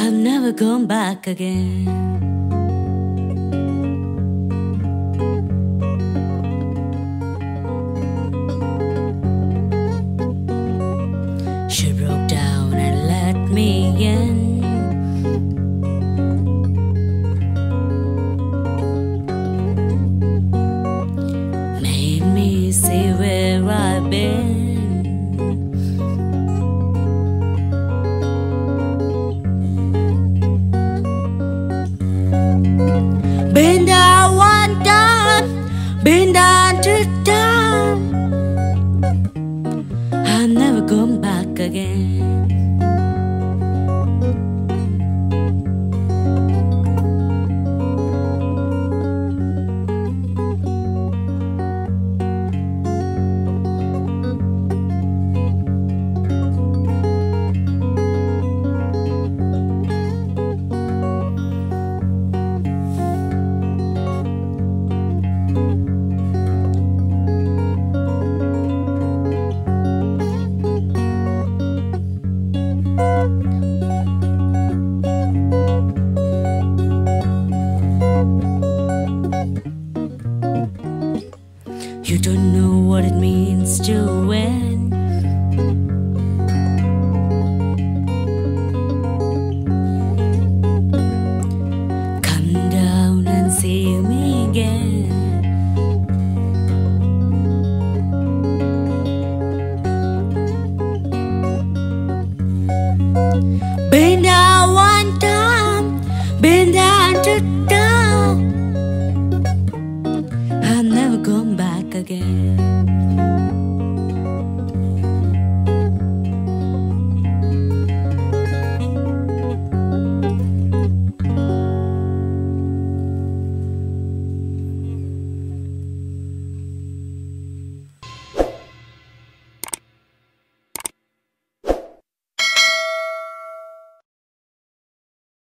I've never gone back again. She broke down and let me in. Made me see where I've been. Been down one time, been down two times. I've never gone back again.